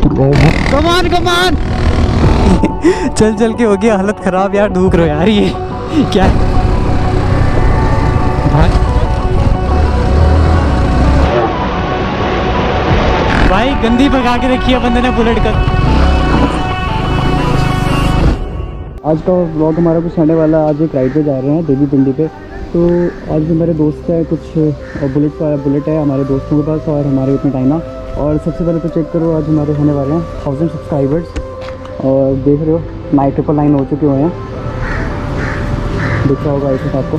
कमान कमान। चल चल के हो गया हालत खराब यार, धूप रहो यार ये क्या भाई गंदी भगा के रखी है बंदे ने बुलेट कर। आज का व्लॉग हमारा कुछ आने वाला है। आज एक राइड पे जा रहे हैं देवी पिंडी पे। तो आज भी मेरे दोस्त है कुछ बुलेट है हमारे दोस्तों के पास और हमारे उतने टाइम ना। और सबसे पहले तो चेक करो आज हमारे होने वाले हैं 1000 सब्सक्राइबर्स। और देख रहे हो 999 हो चुके हुए हैं, दिख रहा होगा ऐसे आपको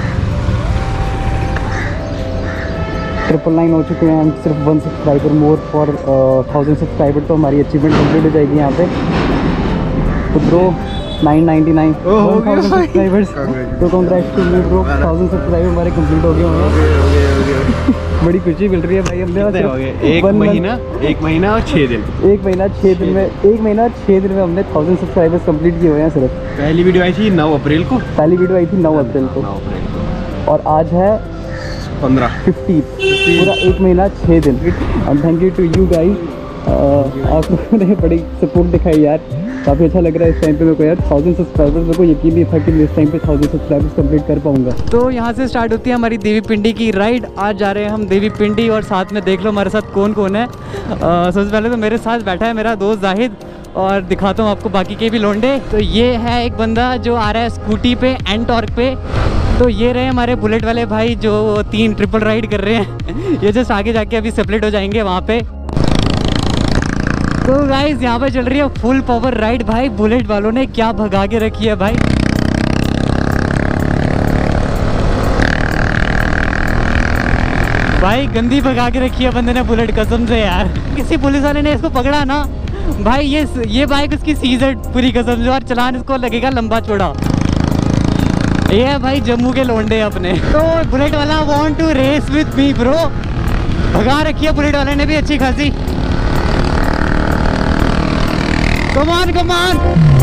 999 हो चुके हैं। सिर्फ 1 सब्सक्राइबर मोर फॉर 1000 सब्सक्राइबर तो हमारी अचीवमेंट कंप्लीट हो जाएगी यहाँ पे। तो ब्रो 999 1000 सब्सक्राइबर्स तो congrats to me bro, 1000 subscriber हमारे कंप्लीट हो गए होंगे। बड़ी खुशी मिल रही है भाई हमने। एक महीना और 6 दिन। एक महीना 6 दिन में हमने 1000 सब्सक्राइबर्स कंप्लीट किए हुए हैं सिर्फ। पहली वीडियो आई थी 9 अप्रैल को। पहली वीडियो आई थी 9 अप्रैल को और आज है 15 पूरा 1 महीना 6 दिन। And thank you to you guys, आपने बड़ी सपोर्ट दिखाई यार, काफ़ी अच्छा लग रहा है इस टाइम पे मेरे को यार। 1000 सब्सक्राइबर्स मेरे को यकीन नहीं था कि मैं इस टाइम पे 1000 सब्सक्राइबर्स कंप्लीट कर पाऊंगा। तो यहाँ से स्टार्ट होती है हमारी देवी पिंडी की राइड। आज जा रहे हैं हम देवी पिंडी और साथ में देख लो हमारे साथ कौन कौन है। सबसे पहले तो मेरे साथ बैठा है मेरा दोस्त जाहिद और दिखाता हूँ आपको बाकी के भी लोंडे। तो ये है एक बंदा जो आ रहा है स्कूटी पे एंटॉर्क पे। तो ये रहे हमारे बुलेट वाले भाई जो 3 ट्रिपल राइड कर रहे हैं। ये जस्ट आगे जाके अभी सेपरेट हो जाएंगे वहाँ पे। तो गाइस यहाँ पे चल रही है फुल पावर राइड। भाई बुलेट वालों ने क्या भगा के रखी है भाई। भाई गंदी भगा के रखी है बंदे ने बुलेट, कसम से यार। किसी पुलिस वाले ने इसको पकड़ा ना भाई, ये बाइक उसकी सीज़ेड पूरी कसम से, और चलान इसको लगेगा लंबा चौड़ा। ये है भाई जम्मू के लोंडे अपने। तो बुलेट वाला want to race with me bro, भगा रखी है बुलेट वाले ने भी अच्छी खासी। कमान कमान।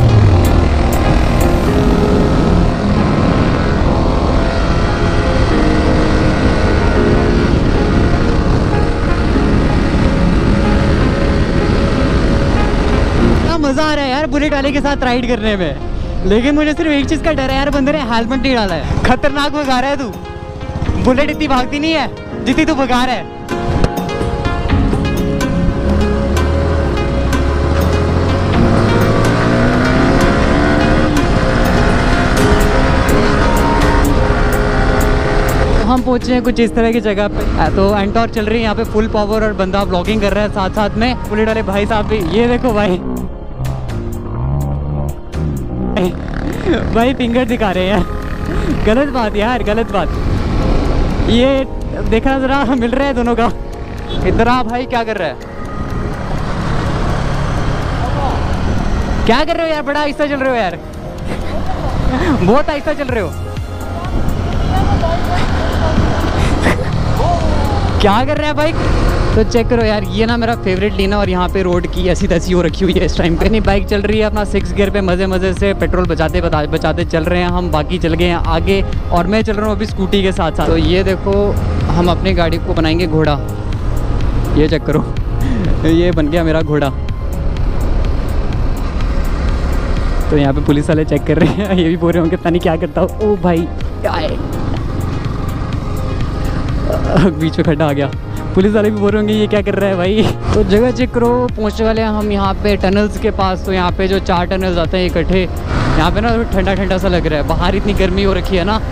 क्या मजा आ रहा है यार बुलेट वाले के साथ राइड करने में। लेकिन मुझे सिर्फ एक चीज का डर है यार, बंदे ने हेलमेट नहीं डाला है। खतरनाक भगा रहा है तू, बुलेट इतनी भागती नहीं है जितनी तू भगा रहा है। हम पहुंचे हैं कुछ इस तरह की जगह पे। तो एंटॉर्क चल रही है यहाँ पे फुल पावर और बंदा व्लॉगिंग कर रहा है साथ साथ में। बुलेट वाले भाई साहब भी ये देखो भाई भाई फिंगर दिखा रहे हैं। गलत बात यार, गलत बात। ये देखना जरा मिल रहा है दोनों का। इधर आ भाई, क्या कर रहा है, क्या कर रहे हो यार? बड़ा आहिस्ता चल रहे हो यार, बहुत आहिस्ता चल रहे हो। क्या कर रहा है बाइक? तो चेक करो यार, ये ना मेरा फेवरेट लेन है और यहाँ पे रोड की ऐसी तैसी हो रखी हुई है इस टाइम पे। नहीं, बाइक चल रही है अपना 6 गियर पे मज़े मज़े से, पेट्रोल बचाते चल रहे हैं हम। बाकी चल गए हैं आगे और मैं चल रहा हूँ अभी स्कूटी के साथ साथ। तो ये देखो हम अपनी गाड़ी को बनाएंगे घोड़ा, ये चेक करो ये बन गया मेरा घोड़ा। तो यहाँ पे पुलिस वाले चेक कर रहे हैं, ये भी बोल रहे होंगे पता नहीं क्या करता हूँ। ओ भाई बीच में खड्डा आ गया, पुलिस वाले भी बोल रहे होंगे ये क्या कर रहा है भाई। तो जगह चेक करो, पहुंचने वाले हैं हम यहाँ पे टनल्स के पास। तो यहाँ पे जो 4 टनल्स आते हैं इकट्ठे, यहाँ पे ना ठंडा ठंडा सा लग रहा है, बाहर इतनी गर्मी हो रखी है ना।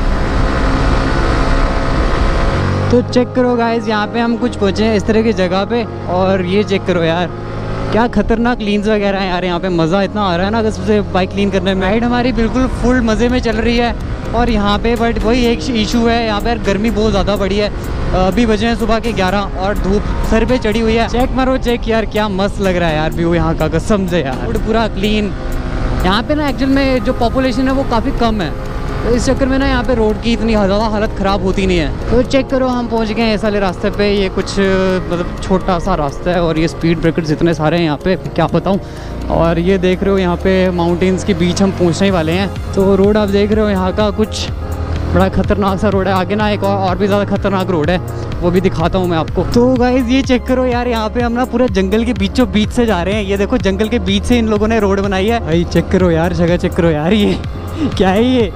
तो चेक करो गाइस, यहाँ पे हम कुछ पहुँचे हैं इस तरह की जगह पे और ये चेक करो यार क्या खतरनाक लीन्स वगैरह हैं यार। यहाँ पे मज़ा इतना आ रहा है ना कसम से बाइक क्लीन करने में। राइड हमारी बिल्कुल फुल मज़े में चल रही है। और यहाँ पे बट वही एक इशू है, यहाँ पे गर्मी बहुत ज़्यादा बढ़ी है। अभी बजे हैं सुबह के 11 और धूप सर पे चढ़ी हुई है। चेक मारो चेक यार, क्या मस्त लग रहा है यार व्यू यहाँ का कसम से यार। रोड पूरा क्लीन। यहाँ पे ना एक्चुअल में जो पॉपुलेशन है वो काफ़ी कम है, तो इस चक्कर में ना यहाँ पे रोड की इतनी ज़्यादा हालत ख़राब होती नहीं है। तो चेक करो हम पहुँच गए हैं इस वाले रास्ते पे। ये कुछ मतलब छोटा सा रास्ता है और ये स्पीड ब्रेकर्स इतने सारे हैं यहाँ पे क्या बताऊँ। और ये देख रहे हो यहाँ पे माउंटेन्स के बीच हम पहुँचने ही वाले हैं। तो रोड आप देख रहे हो यहाँ का कुछ बड़ा ख़तरनाक सा रोड है। आगे ना एक और भी ज़्यादा ख़तरनाक रोड है। वो भी दिखाता हूँ मैं आपको। तो गाइस ये चेक करो यार, यहाँ पे हम ना पूरा जंगल के बीचों बीच से जा रहे हैं। ये देखो जंगल के बीच से इन लोगों ने रोड बनाई है भाई। चेक करो यार, जगह चेक करो यार, ये क्या है ये।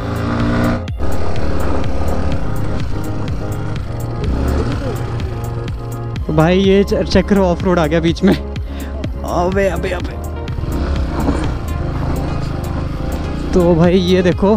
तो भाई ये चेक करो, ऑफ रोड आ गया बीच में। अबे अबे अबे। तो भाई ये देखो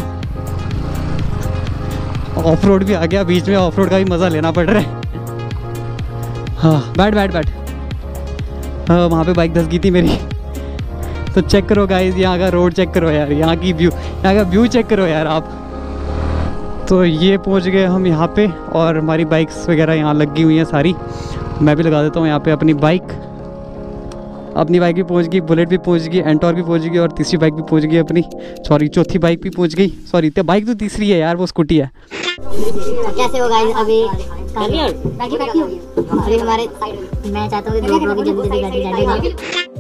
ऑफ रोड भी आ गया बीच में। ऑफ रोड का भी मज़ा लेना पड़ रहा है। हाँ बैठ बैठ बैठ। हाँ वहाँ पे बाइक धस गई थी मेरी। तो चेक करो गाइस, यहाँ का रोड चेक करो यार, यहाँ की व्यू, यहाँ का व्यू चेक करो यार आप। तो ये पहुँच गए हम यहाँ पे, और हमारी बाइक्स वगैरह यहाँ लगी हुई हैं सारी। मैं भी लगा देता हूँ यहाँ पे अपनी बाइक। अपनी बाइक भी पहुँच गई, बुलेट भी पहुँच गई, एंटोर भी पहुँच गई, और तीसरी बाइक भी पहुँच गई अपनी। सॉरी चौथी बाइक भी पहुँच गई। सॉरी तो बाइक तो तीसरी है यार, वो स्कूटी है। कैसे हो गाइस? अभी अभी हमारे मैं चाहता हूँ कि GoPro की जल्दी से गाड़ी डालेंगे।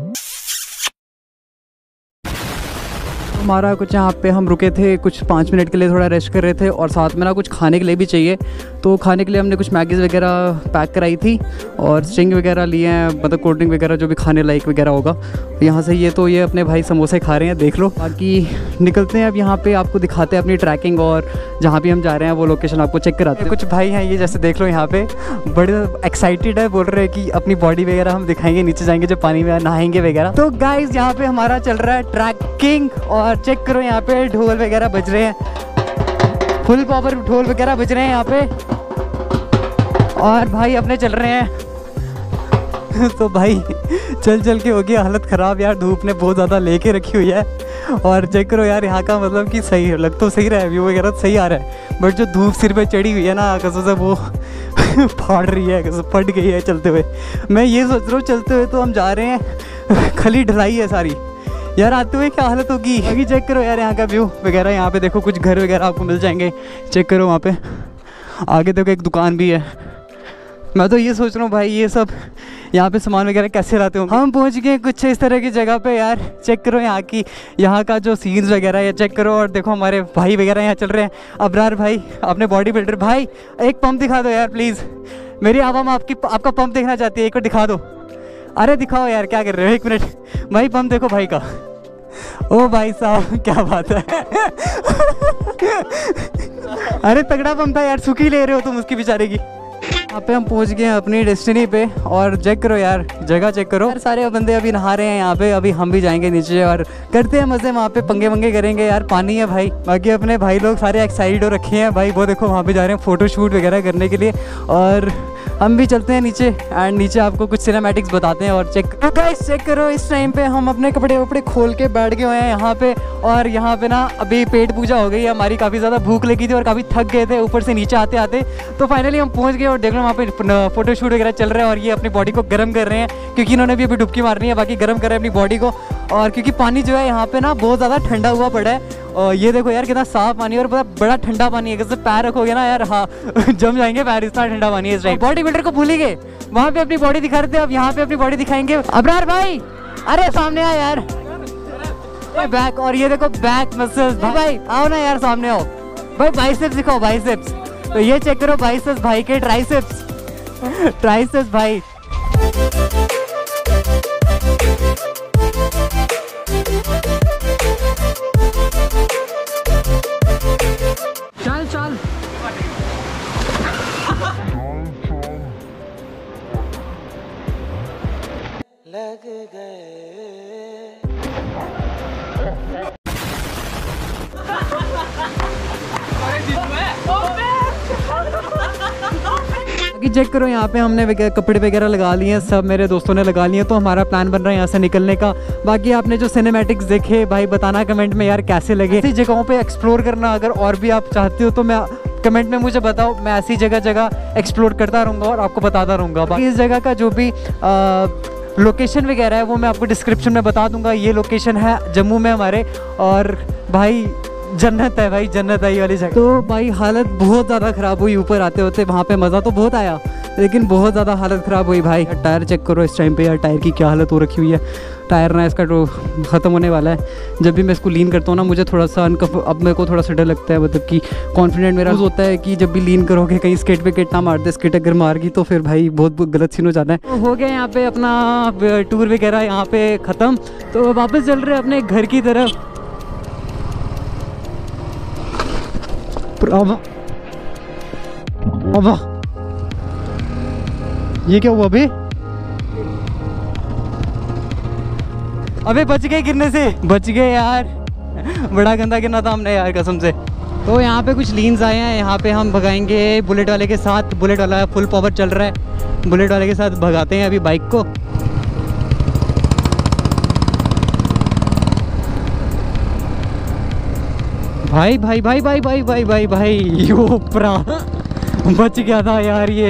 हमारा कुछ यहाँ पे हम रुके थे कुछ 5 मिनट के लिए, थोड़ा रेस्ट कर रहे थे, और साथ में ना कुछ खाने के लिए भी चाहिए। तो खाने के लिए हमने कुछ मैगीज़ वगैरह पैक कराई थी, और स्ट्रिंग वगैरह लिए हैं, मतलब कोल्ड ड्रिंक वगैरह जो भी खाने लायक वगैरह होगा यहाँ से। ये तो ये अपने भाई समोसे खा रहे हैं, देख लो। बाकी निकलते हैं अब यहाँ पे, आपको दिखाते हैं अपनी ट्रैकिंग, और जहाँ भी हम जा रहे हैं वो लोकेशन आपको चेक कराते हैं। कुछ भाई हैं ये, जैसे देख लो यहाँ पे बड़े एक्साइटेड है, बोल रहे हैं कि अपनी बॉडी वगैरह हम दिखाएंगे नीचे जाएंगे जब पानी में नहाएंगे वगैरह। तो गाइस यहाँ पे हमारा चल रहा है ट्रैकिंग, और चेक करो यहाँ पे ढोल वगैरह बज रहे हैं, फुल पावर ढोल वगैरह बज रहे हैं यहाँ पे, और भाई अपने चल रहे हैं। तो भाई चल चल के हो गई हालत ख़राब यार, धूप ने बहुत ज़्यादा लेके रखी हुई है। और चेक करो यार यहाँ का मतलब कि सही लग तो सही रहा है, व्यू वगैरह तो सही आ रहा है, बट जो धूप सिर पे चढ़ी हुई है ना कसम से वो फाड़ रही है, कसम फट गई है चलते हुए। मैं ये सोच रहा हूँ चलते हुए तो हम जा रहे हैं, खली ढलाई है सारी यार, आते हुए क्या हालत होगी। अभी चेक करो यार यहाँ का व्यू वगैरह, यहाँ पे देखो कुछ घर वगैरह आपको मिल जाएंगे। चेक करो वहाँ पे आगे देखो एक दुकान भी है। मैं तो ये सोच रहा हूँ भाई ये सब यहाँ पे सामान वगैरह कैसे लाते होंगे। हम पहुँच गए कुछ इस तरह की जगह पे यार। चेक करो यहाँ का जो सीन्स वगैरह है, चेक करो। और देखो हमारे भाई वगैरह यहाँ चल रहे हैं, अबरार भाई अपने बॉडी बिल्डर भाई। एक पंप दिखा दो यार प्लीज़, मेरी आवाम आपका पंप देखना चाहती है, एक बार दिखा दो। अरे दिखाओ यार, क्या कर रहे हो, 1 मिनट भाई, पंप देखो भाई का। ओ भाई साहब क्या बात है। अरे तगड़ा पंप था यार, सुखी ले रहे हो तुम उसकी बेचारे की। यहाँ पे हम पहुँच गए हैं अपनी डेस्टिनी पे, और चेक करो यार जगह चेक करो यार, सारे बंदे अभी नहा रहे हैं यहाँ पे। अभी हम भी जाएंगे नीचे और करते हैं मज़े, वहाँ पे पंगे वंगे करेंगे यार, पानी है भाई। बाकी अपने भाई लोग सारे एक्साइटेड हो रखे हैं भाई, वो देखो वहाँ पे जा रहे हैं फ़ोटो शूट वगैरह करने के लिए। और हम भी चलते हैं नीचे, एंड नीचे आपको कुछ सिनेमैटिक्स बताते हैं। और गाइस चेक करो, इस टाइम पे हम अपने कपड़े वपड़े खोल के बैठ गए हुए हैं यहाँ पे। और यहाँ पे ना अभी पेट पूजा हो गई है हमारी, काफ़ी ज़्यादा भूख लगी थी और काफ़ी थक गए थे ऊपर से नीचे आते आते। तो फाइनली हम पहुँच गए, और देख लो वहाँ पे फोटो शूट वगैरह चल रहा है। और ये अपनी बॉडी को गर्म कर रहे हैं, क्योंकि इन्होंने भी अभी डुबकी मारनी है, बाकी गर्म कर रहे हैं अपनी बॉडी को। और क्योंकि पानी जो है यहाँ पे ना बहुत ज़्यादा ठंडा हुआ पड़ा है, और ये देखो यार कितना साफ पानी है, और बड़ा ठंडा पानी है, जैसे पैर रखोगे ना यार, हाँ जम जाएंगे पैर, इतना ठंडा पानी है इस टाइम। बॉडी बिल्डर को भूल ही गए, वहाँ पे अपनी बॉडी दिखा रहे थे, अब यहाँ पे अपनी बॉडी दिखाएंगे। अबरार भाई अरे सामने आ यार, बैक। और ये देखो बैक मसल्स भाई, आओ ना यार सामने आओ भाई, बाइसेप्स दिखाओ बाइसेप्स। तो ये चेक करो बाइसेप्स भाई के, ट्राइसेप्स ट्राइसेप्स भाई। चल चल लग गए। चेक करो यहाँ पे हमने कपड़े वगैरह लगा लिए हैं, सब मेरे दोस्तों ने लगा लिए हैं। तो हमारा प्लान बन रहा है यहाँ से निकलने का। बाकी आपने जो सिनेमैटिक्स देखे भाई, बताना कमेंट में यार कैसे लगे। ऐसी जगहों पे एक्सप्लोर करना अगर और भी आप चाहते हो तो मैं कमेंट में मुझे बताओ, मैं ऐसी जगह एक्सप्लोर करता रहूँगा और आपको बताता रहूँगा। बाकी इस जगह का जो भी लोकेशन वगैरह है वो मैं आपको डिस्क्रिप्शन में बता दूंगा। ये लोकेशन है जम्मू में हमारे, और भाई जन्नत है भाई, जन्नत है ये वाली जगह। तो भाई हालत बहुत ज़्यादा ख़राब हुई ऊपर आते होते, वहाँ पे मज़ा तो बहुत आया, लेकिन बहुत ज़्यादा हालत ख़राब हुई भाई। टायर चेक करो इस टाइम पे यार, टायर की क्या हालत हो रखी हुई है। टायर ना इसका तो ख़त्म होने वाला है। जब भी मैं इसको लीन करता हूँ ना मुझे थोड़ा सा अब मेरे को थोड़ा सा डर लगता है, मतलब कि कॉन्फिडेंट मेरा होता है कि जब भी लीन करोगे कहीं स्केट पे किट ना मार दे, स्केट अगर मार गई तो फिर भाई बहुत गलत सीन हो जाना है। तो हो गया यहाँ पे अपना टूर वगैरह यहाँ पे ख़त्म, तो वापस चल रहे हैं अपने घर की तरफ। ये क्या हुआ अबे बच गए गिरने से, बच गए यार। बड़ा गंदा गिरना था हमने यार कसम से। तो यहाँ पे कुछ लीन्स आए हैं, यहाँ पे हम भगाएंगे बुलेट वाले के साथ। बुलेट वाला फुल पावर चल रहा है, बुलेट वाले के साथ भगाते हैं अभी बाइक को। भाई भाई भाई भाई भाई भाई भाई भाई यो प्रा बच गया था यार ये।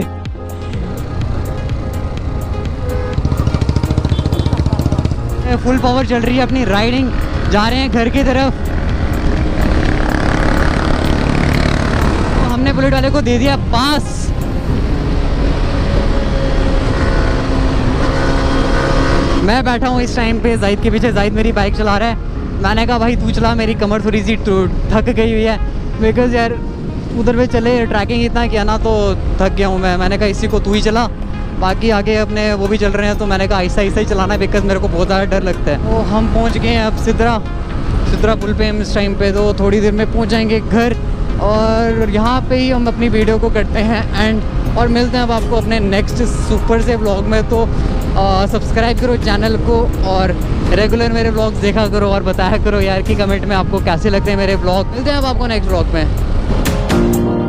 फुल पावर चल रही है अपनी राइडिंग, जा रहे हैं घर की तरफ। तो हमने बुलेट वाले को दे दिया पास। मैं बैठा हूँ इस टाइम पे जाहिद के पीछे, जाहिद मेरी बाइक चला रहा है। मैंने कहा भाई तू चला, मेरी कमर थोड़ी सी थक गई हुई है, बिकॉज यार उधर पे चले ट्रैकिंग इतना किया ना तो थक गया हूँ मैं। मैंने कहा इसी को तू ही चला, बाकी आगे अपने वो भी चल रहे हैं, तो मैंने कहा आहिस्ता आहिस्ता ही चलाना है बिकॉज मेरे को बहुत ज़्यादा डर लगता है। तो हम पहुँच गए हैं अब सिद्रा पुल पे हम इस टाइम पे, तो थोड़ी देर में पहुँच जाएंगे घर। और यहाँ पे ही हम अपनी वीडियो को करते हैं एंड, और मिलते हैं अब आपको अपने नेक्स्ट सुपर से व्लॉग में। तो सब्सक्राइब करो चैनल को और रेगुलर मेरे व्लॉग्स देखा करो और बताया करो यार कि कमेंट में आपको कैसे लगते हैं मेरे व्लॉग। मिलते हैं अब आपको नेक्स्ट व्लॉग में।